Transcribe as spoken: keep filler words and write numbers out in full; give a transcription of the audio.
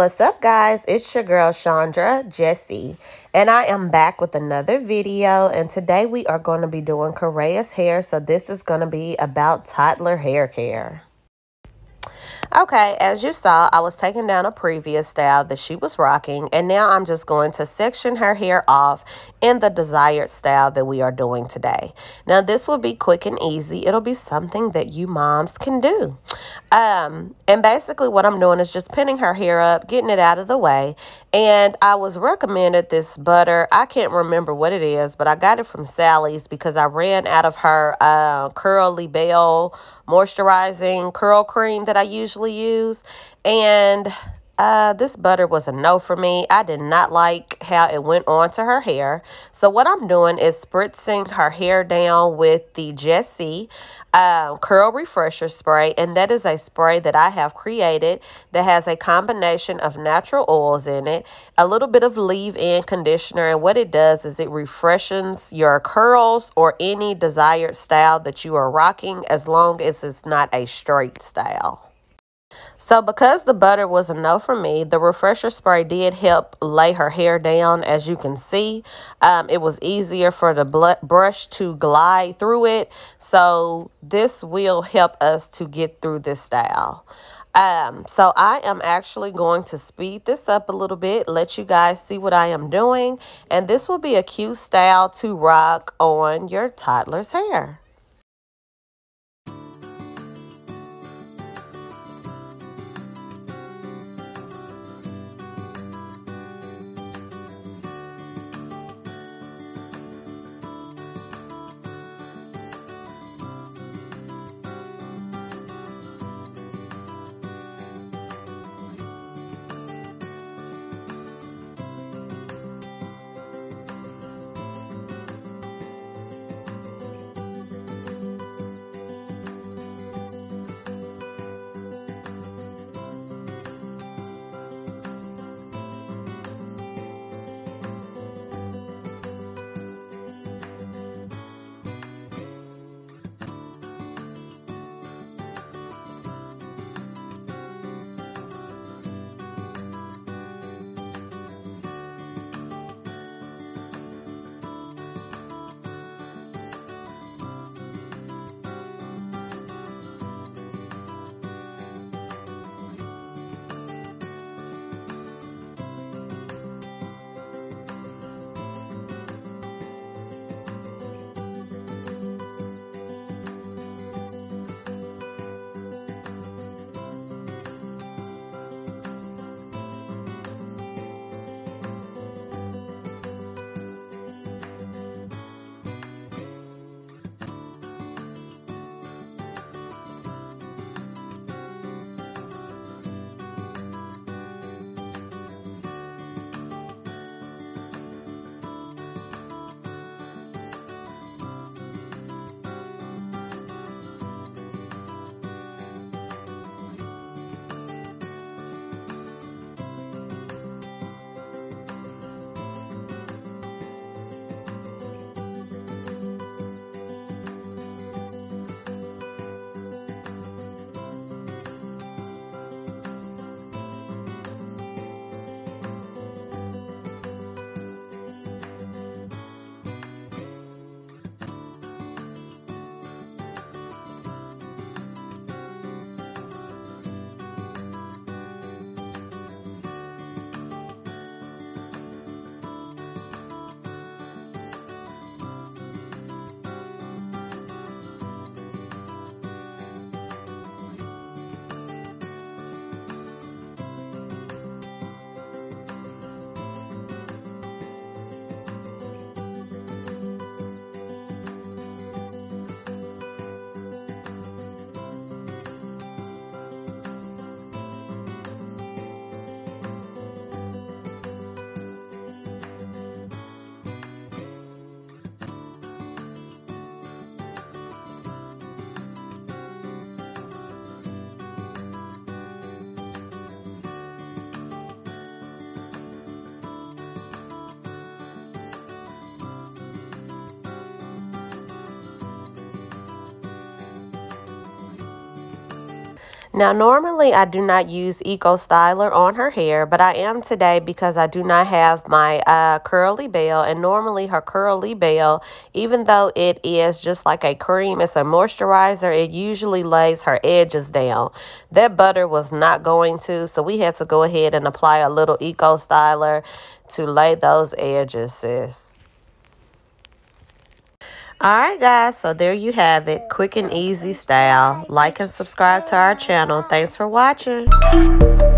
What's up, guys? It's your girl Chandrajesse, and I am back with another video. And today we are going to be doing Chandrajesse's hair. So this is going to be about Toddler hair care. Okay, as you saw, I was taking down a previous style that she was rocking, and now I'm just going to section her hair off in the desired style that we are doing today. Now, this will be quick and easy. It'll be something that you moms can do. Um, and basically what I'm doing is just pinning her hair up, getting it out of the way. And I was recommended this butter. I can't remember what it is, but I got it from Sally's because I ran out of her uh, Curly Bell moisturizing curl cream that I usually use, and uh this butter was a no for me. I did not like how it went onto her hair. So what I'm doing is spritzing her hair down with the Jessie uh, curl refresher spray, and that is a spray that I have created that has a combination of natural oils in it, a little bit of leave-in conditioner, and what it does is it refreshes your curls or any desired style that you are rocking, as long as it's not a straight style. So because the butter was a no for me, the refresher spray did help lay her hair down. As you can see, um, it was easier for the brush to glide through it. So this will help us to get through this style. Um, so I am actually going to speed this up a little bit, let you guys see what I am doing. And this will be a cute style to rock on your toddler's hair. Now, normally I do not use Eco Styler on her hair, but I am today because I do not have my uh, curly bell. And normally her curly bell, even though it is just like a cream, it's a moisturizer, it usually lays her edges down. That butter was not going to, so we had to go ahead and apply a little Eco Styler to lay those edges, sis. Alright guys, so there you have it. Quick and easy style. Like and subscribe to our channel. Thanks for watching.